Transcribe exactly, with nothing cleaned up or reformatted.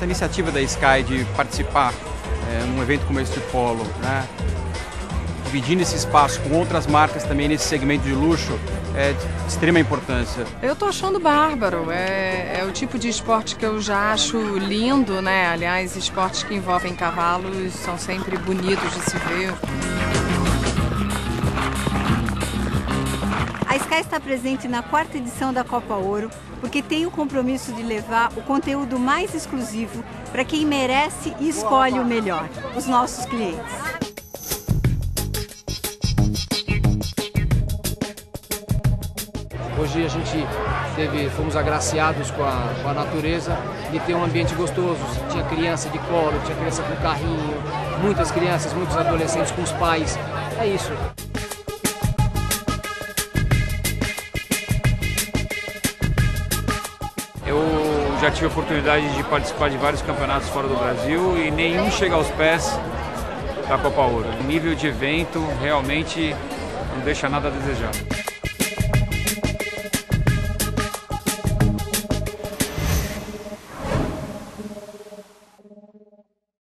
iniciativa da Sky de participar é, num evento como esse de polo, né, dividindo esse espaço com outras marcas também nesse segmento de luxo, é de extrema importância. Eu tô achando bárbaro, é, é o tipo de esporte que eu já acho lindo, né? Aliás, esportes que envolvem cavalos são sempre bonitos de se ver. A Sky está presente na quarta edição da Copa Ouro porque tem o compromisso de levar o conteúdo mais exclusivo para quem merece e escolhe o melhor, os nossos clientes. Hoje a gente teve, fomos agraciados com a, com a natureza de ter um ambiente gostoso. Tinha criança de colo, tinha criança com carrinho, muitas crianças, muitos adolescentes com os pais. É isso. Eu já tive a oportunidade de participar de vários campeonatos fora do Brasil e nenhum chega aos pés da Copa Ouro. O nível de evento realmente não deixa nada a desejar.